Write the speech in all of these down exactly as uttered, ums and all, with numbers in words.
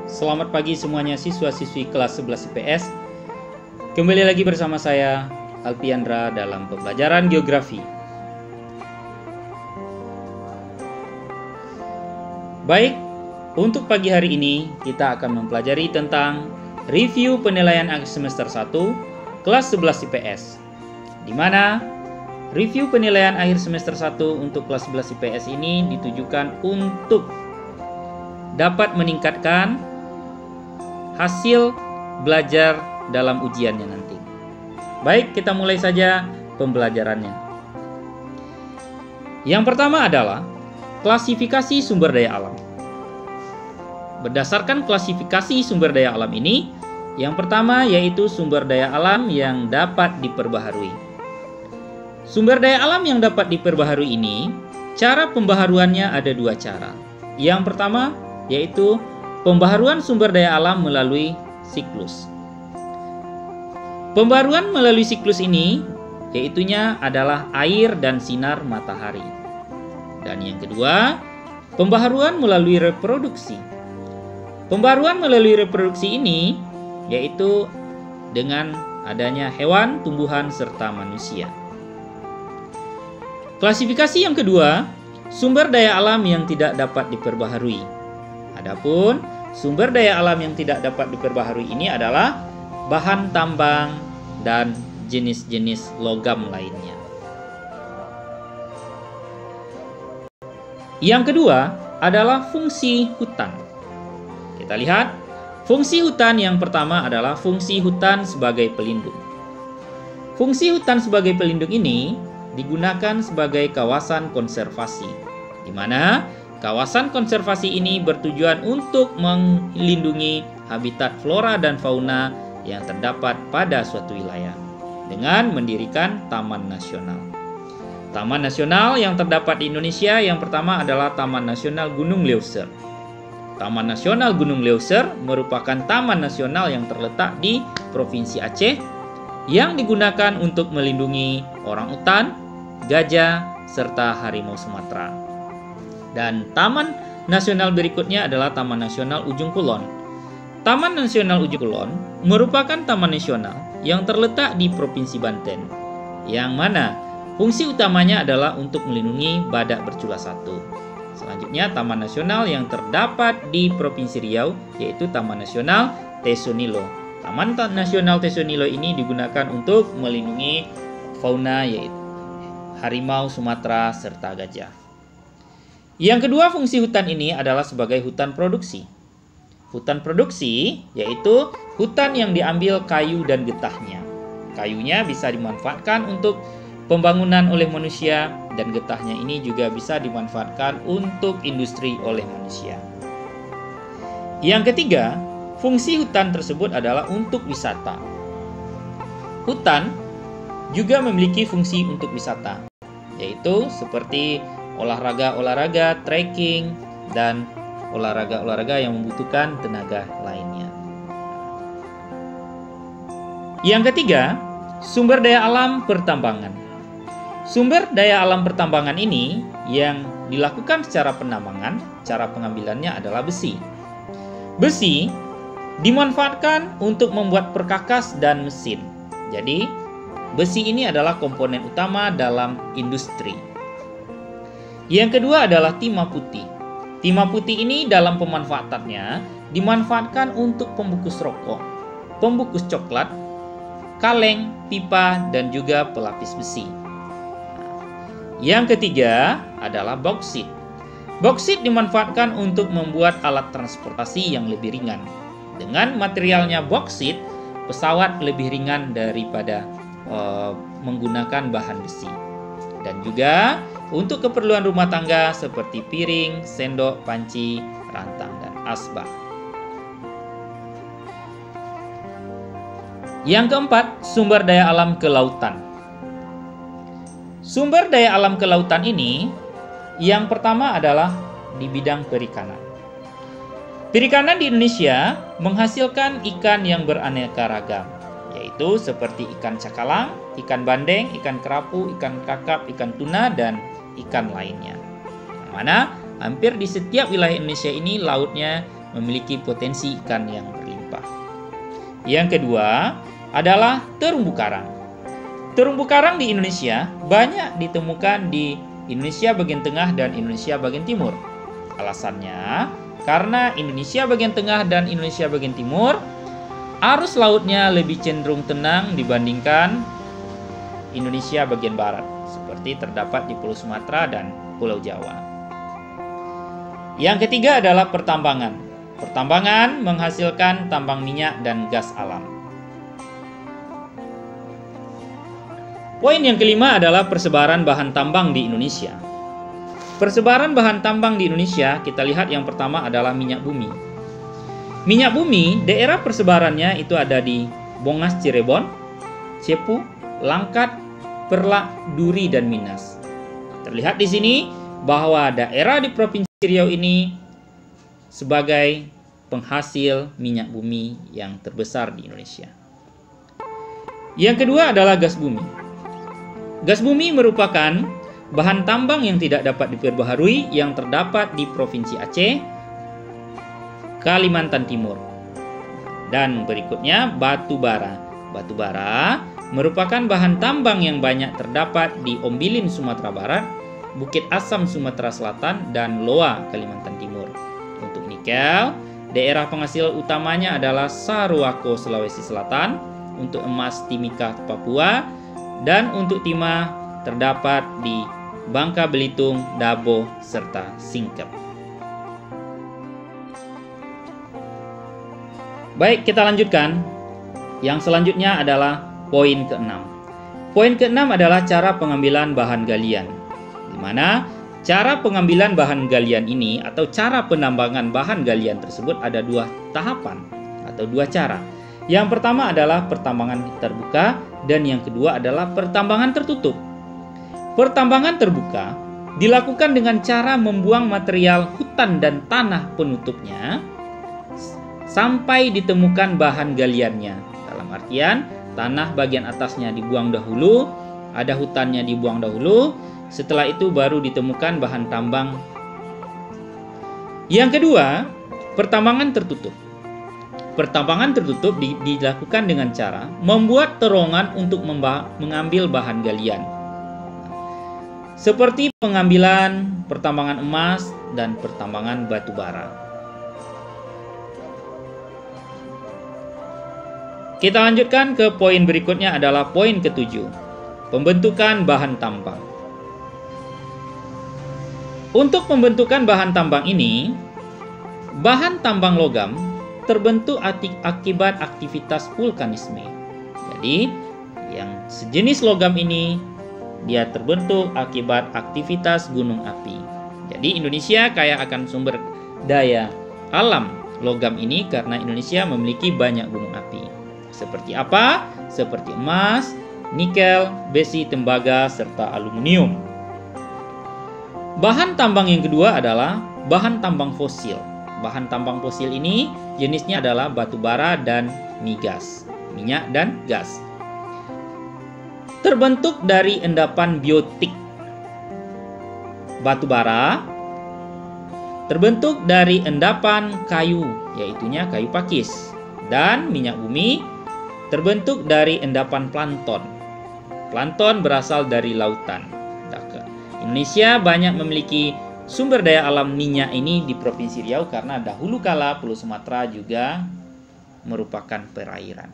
Selamat pagi semuanya siswa-siswi kelas sebelas I P S. Kembali lagi bersama saya Alpiandra dalam pembelajaran geografi. Baik, untuk pagi hari ini kita akan mempelajari tentang review penilaian akhir semester satu kelas sebelas I P S, di mana review penilaian akhir semester satu untuk kelas sebelas I P S ini ditujukan untuk dapat meningkatkan hasil belajar dalam ujiannya nanti. Baik, kita mulai saja pembelajarannya. Yang pertama adalah klasifikasi sumber daya alam. Berdasarkan klasifikasi sumber daya alam ini, yang pertama yaitu sumber daya alam yang dapat diperbaharui. Sumber daya alam yang dapat diperbaharui ini, cara pembaharuannya ada dua cara. Yang pertama yaitu pembaharuan sumber daya alam melalui siklus. Pembaharuan melalui siklus ini yaitunya adalah air dan sinar matahari. Dan yang kedua, pembaharuan melalui reproduksi. Pembaharuan melalui reproduksi ini yaitu dengan adanya hewan, tumbuhan, serta manusia. Klasifikasi yang kedua, sumber daya alam yang tidak dapat diperbaharui. Adapun sumber daya alam yang tidak dapat diperbaharui ini adalah bahan tambang dan jenis-jenis logam lainnya. Yang kedua adalah fungsi hutan. Kita lihat, fungsi hutan yang pertama adalah fungsi hutan sebagai pelindung. Fungsi hutan sebagai pelindung ini digunakan sebagai kawasan konservasi, di mana kawasan konservasi ini bertujuan untuk melindungi habitat flora dan fauna yang terdapat pada suatu wilayah dengan mendirikan taman nasional. Taman nasional yang terdapat di Indonesia yang pertama adalah Taman Nasional Gunung Leuser. Taman Nasional Gunung Leuser merupakan taman nasional yang terletak di Provinsi Aceh yang digunakan untuk melindungi orangutan, gajah, serta harimau Sumatera. Dan taman nasional berikutnya adalah Taman Nasional Ujung Kulon. Taman Nasional Ujung Kulon merupakan taman nasional yang terletak di Provinsi Banten, yang mana fungsi utamanya adalah untuk melindungi badak bercula satu. Selanjutnya, taman nasional yang terdapat di Provinsi Riau yaitu Taman Nasional Tesonilo. Taman Nasional Tesonilo ini digunakan untuk melindungi fauna yaitu harimau Sumatera serta gajah. Yang kedua, fungsi hutan ini adalah sebagai hutan produksi. Hutan produksi yaitu hutan yang diambil kayu dan getahnya. Kayunya bisa dimanfaatkan untuk pembangunan oleh manusia dan getahnya ini juga bisa dimanfaatkan untuk industri oleh manusia. Yang ketiga, fungsi hutan tersebut adalah untuk wisata. Hutan juga memiliki fungsi untuk wisata, yaitu seperti olahraga-olahraga, trekking, dan olahraga-olahraga yang membutuhkan tenaga lainnya. Yang ketiga, sumber daya alam pertambangan. Sumber daya alam pertambangan ini yang dilakukan secara penambangan, cara pengambilannya adalah besi. Besi dimanfaatkan untuk membuat perkakas dan mesin. Jadi, besi ini adalah komponen utama dalam industri. Yang kedua adalah timah putih. Timah putih ini dalam pemanfaatannya dimanfaatkan untuk pembungkus rokok, pembungkus coklat, kaleng, pipa, dan juga pelapis besi. Yang ketiga adalah bauksit. Bauksit dimanfaatkan untuk membuat alat transportasi yang lebih ringan. Dengan materialnya bauksit, pesawat lebih ringan daripada uh, menggunakan bahan besi. Dan juga untuk keperluan rumah tangga seperti piring, sendok, panci, rantang, dan asbak. Yang keempat, sumber daya alam kelautan. Sumber daya alam kelautan ini yang pertama adalah di bidang perikanan. Perikanan di Indonesia menghasilkan ikan yang beraneka ragam, yaitu seperti ikan cakalang, ikan bandeng, ikan kerapu, ikan kakap, ikan tuna, dan ikan lainnya. Yang mana hampir di setiap wilayah Indonesia ini lautnya memiliki potensi ikan yang berlimpah. Yang kedua adalah terumbu karang. Terumbu karang di Indonesia banyak ditemukan di Indonesia bagian tengah dan Indonesia bagian timur. Alasannya karena Indonesia bagian tengah dan Indonesia bagian timur arus lautnya lebih cenderung tenang dibandingkan Indonesia bagian barat, seperti terdapat di Pulau Sumatera dan Pulau Jawa. Yang ketiga adalah pertambangan. Pertambangan menghasilkan tambang minyak dan gas alam. Poin yang kelima adalah persebaran bahan tambang di Indonesia. Persebaran bahan tambang di Indonesia, kita lihat yang pertama adalah minyak bumi. Minyak bumi, daerah persebarannya itu ada di Bongas Cirebon, Cepu, Langkat, Perlak, Duri, dan Minas. Terlihat di sini bahwa daerah di Provinsi Riau ini sebagai penghasil minyak bumi yang terbesar di Indonesia. Yang kedua adalah gas bumi. Gas bumi merupakan bahan tambang yang tidak dapat diperbaharui yang terdapat di Provinsi Aceh, Kalimantan Timur. Dan berikutnya batu bara. Batu bara merupakan bahan tambang yang banyak terdapat di Ombilin Sumatera Barat, Bukit Asam Sumatera Selatan, dan Loa Kalimantan Timur. Untuk nikel, daerah penghasil utamanya adalah Saruako Sulawesi Selatan, untuk emas Timika Papua, dan untuk timah terdapat di Bangka Belitung, Dabo, serta Singkep. Baik, kita lanjutkan. Yang selanjutnya adalah poin keenam. Poin keenam adalah cara pengambilan bahan galian, di mana cara pengambilan bahan galian ini atau cara penambangan bahan galian tersebut ada dua tahapan atau dua cara. Yang pertama adalah pertambangan terbuka dan yang kedua adalah pertambangan tertutup. Pertambangan terbuka dilakukan dengan cara membuang material hutan dan tanah penutupnya sampai ditemukan bahan galiannya. Dalam artian tanah bagian atasnya dibuang dahulu, ada hutannya dibuang dahulu, setelah itu baru ditemukan bahan tambang. Yang kedua, pertambangan tertutup. Pertambangan tertutup di, dilakukan dengan cara membuat terowongan untuk mengambil bahan galian, seperti pengambilan pertambangan emas dan pertambangan batu bara. Kita lanjutkan ke poin berikutnya adalah poin ketujuh, pembentukan bahan tambang. Untuk pembentukan bahan tambang ini, bahan tambang logam terbentuk akibat aktivitas vulkanisme. Jadi, yang sejenis logam ini dia terbentuk akibat aktivitas gunung api. Jadi, Indonesia kaya akan sumber daya alam logam ini karena Indonesia memiliki banyak gunung api. Seperti apa? Seperti emas, nikel, besi, tembaga, serta aluminium. Bahan tambang yang kedua adalah bahan tambang fosil. Bahan tambang fosil ini jenisnya adalah batu bara dan migas, minyak dan gas. Terbentuk dari endapan biotik. Batu bara terbentuk dari endapan kayu, yaitunya kayu pakis. Dan minyak bumi terbentuk dari endapan plankton. Plankton berasal dari lautan. Indonesia banyak memiliki sumber daya alam minyak ini di Provinsi Riau karena dahulu kala Pulau Sumatera juga merupakan perairan.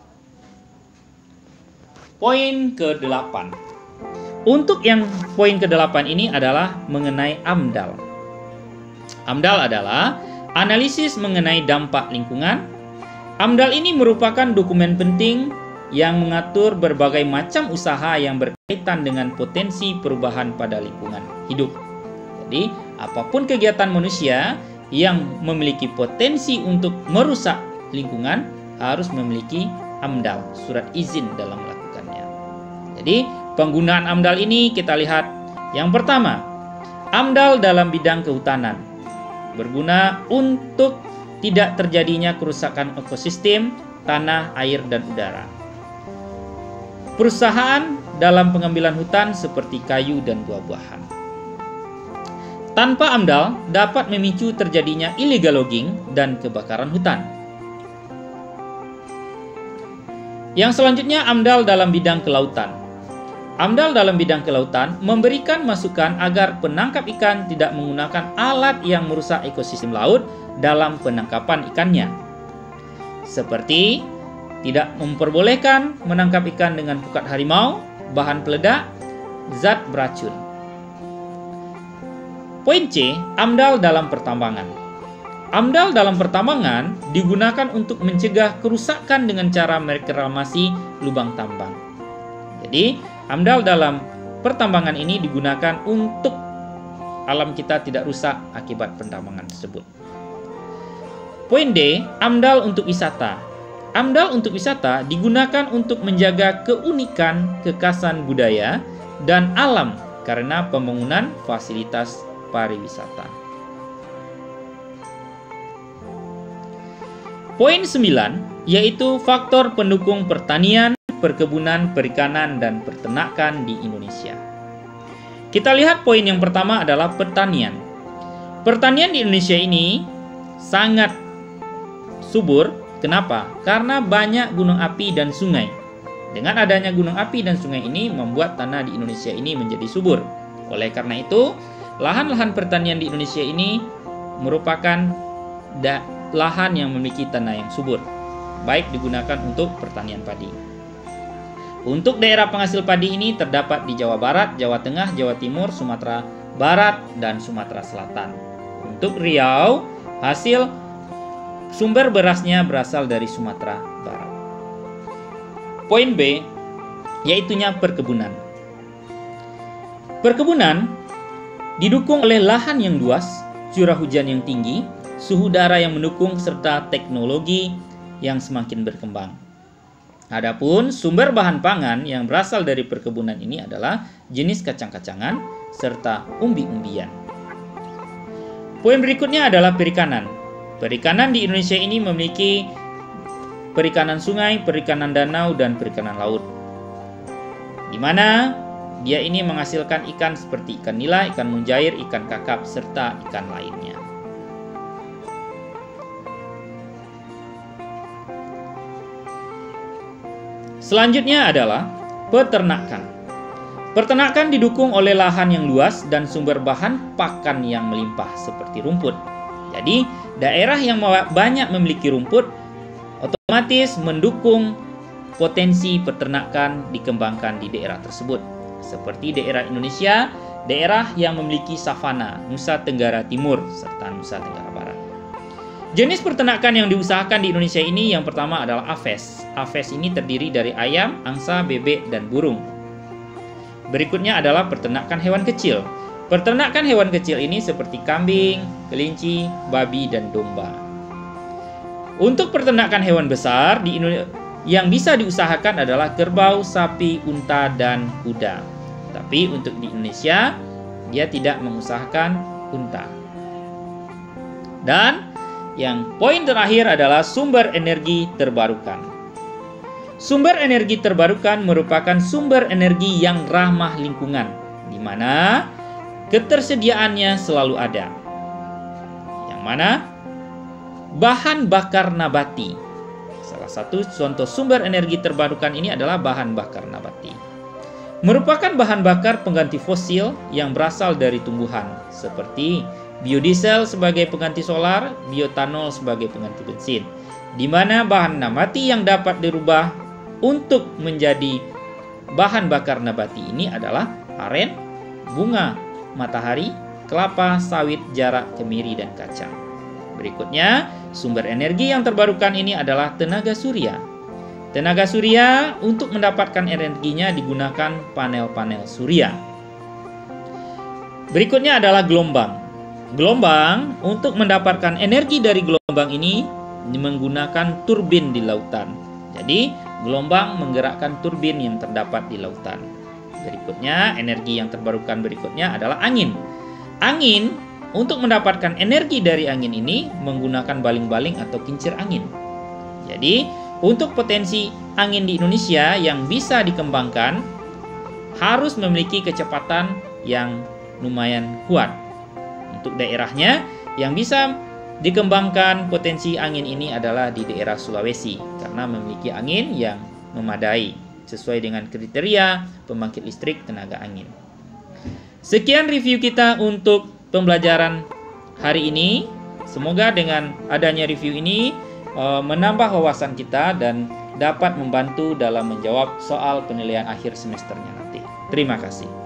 Poin kedelapan. Untuk yang poin kedelapan ini adalah mengenai AMDAL. AMDAL adalah analisis mengenai dampak lingkungan. AMDAL ini merupakan dokumen penting yang mengatur berbagai macam usaha yang berkaitan dengan potensi perubahan pada lingkungan hidup. Jadi, apapun kegiatan manusia yang memiliki potensi untuk merusak lingkungan harus memiliki AMDAL, surat izin dalam melakukannya. Jadi, penggunaan AMDAL ini kita lihat. Yang pertama, AMDAL dalam bidang kehutanan berguna untuk tidak terjadinya kerusakan ekosistem, tanah, air, dan udara. Perusahaan dalam pengambilan hutan seperti kayu dan buah-buahan. Tanpa AMDAL dapat memicu terjadinya illegal logging dan kebakaran hutan. Yang selanjutnya, AMDAL dalam bidang kelautan. AMDAL dalam bidang kelautan memberikan masukan agar penangkap ikan tidak menggunakan alat yang merusak ekosistem laut dalam penangkapan ikannya. Seperti tidak memperbolehkan menangkap ikan dengan pukat harimau, bahan peledak, zat beracun. Poin C, AMDAL dalam pertambangan. AMDAL dalam pertambangan digunakan untuk mencegah kerusakan dengan cara mereklamasi lubang tambang. Jadi, AMDAL dalam pertambangan ini digunakan untuk alam kita tidak rusak akibat pertambangan tersebut. Poin D, AMDAL untuk wisata. AMDAL untuk wisata digunakan untuk menjaga keunikan, kekhasan budaya, dan alam karena pembangunan fasilitas pariwisata. Poin sembilan, yaitu faktor pendukung pertanian, perkebunan, perikanan, dan peternakan di Indonesia. Kita lihat poin yang pertama adalah pertanian. Pertanian di Indonesia ini sangat subur. Kenapa? Karena banyak gunung api dan sungai. Dengan adanya gunung api dan sungai ini membuat tanah di Indonesia ini menjadi subur. Oleh karena itu, lahan-lahan pertanian di Indonesia ini merupakan lahan yang memiliki tanah yang subur, baik digunakan untuk pertanian padi. Untuk daerah penghasil padi ini terdapat di Jawa Barat, Jawa Tengah, Jawa Timur, Sumatera Barat, dan Sumatera Selatan. Untuk Riau, hasil sumber berasnya berasal dari Sumatera Barat. Poin B, yaitunya perkebunan. Perkebunan didukung oleh lahan yang luas, curah hujan yang tinggi, suhu udara yang mendukung, serta teknologi yang semakin berkembang. Adapun sumber bahan pangan yang berasal dari perkebunan ini adalah jenis kacang-kacangan serta umbi-umbian. Poin berikutnya adalah perikanan. Perikanan di Indonesia ini memiliki perikanan sungai, perikanan danau, dan perikanan laut, di mana dia ini menghasilkan ikan seperti ikan nila, ikan mujair, ikan kakap, serta ikan lainnya. Selanjutnya adalah peternakan. Peternakan didukung oleh lahan yang luas dan sumber bahan pakan yang melimpah seperti rumput. Jadi, daerah yang banyak memiliki rumput otomatis mendukung potensi peternakan dikembangkan di daerah tersebut. Seperti daerah Indonesia, daerah yang memiliki savana, Nusa Tenggara Timur, serta Nusa Tenggara Barat. Jenis peternakan yang diusahakan di Indonesia ini yang pertama adalah aves. Aves ini terdiri dari ayam, angsa, bebek, dan burung. Berikutnya adalah peternakan hewan kecil. Peternakan hewan kecil ini seperti kambing, kelinci, babi, dan domba. Untuk peternakan hewan besar di Indonesia yang bisa diusahakan adalah kerbau, sapi, unta, dan kuda. Tapi untuk di Indonesia, dia tidak mengusahakan unta. Dan yang poin terakhir adalah sumber energi terbarukan. Sumber energi terbarukan merupakan sumber energi yang ramah lingkungan, di mana ketersediaannya selalu ada. Yang mana bahan bakar nabati. Salah satu contoh sumber energi terbarukan ini adalah bahan bakar nabati. Merupakan bahan bakar pengganti fosil yang berasal dari tumbuhan, seperti biodiesel sebagai pengganti solar, bioetanol sebagai pengganti bensin, di mana bahan nabati yang dapat dirubah untuk menjadi bahan bakar nabati ini adalah aren, bunga matahari, kelapa, sawit, jarak, kemiri, dan kacang. Berikutnya, sumber energi yang terbarukan ini adalah tenaga surya. Tenaga surya untuk mendapatkan energinya digunakan panel-panel surya. Berikutnya adalah gelombang. Gelombang untuk mendapatkan energi dari gelombang ini menggunakan turbin di lautan. Jadi, gelombang menggerakkan turbin yang terdapat di lautan. Berikutnya, energi yang terbarukan berikutnya adalah angin. Angin, untuk mendapatkan energi dari angin ini menggunakan baling-baling atau kincir angin. Jadi, untuk potensi angin di Indonesia yang bisa dikembangkan harus memiliki kecepatan yang lumayan kuat. untuk daerahnya yang bisa dikembangkan potensi angin ini adalah di daerah Sulawesi karena memiliki angin yang memadai sesuai dengan kriteria pembangkit listrik tenaga angin. Sekian review kita untuk pembelajaran hari ini. Semoga dengan adanya review ini uh, menambah wawasan kita dan dapat membantu dalam menjawab soal penilaian akhir semesternya nanti. Terima kasih.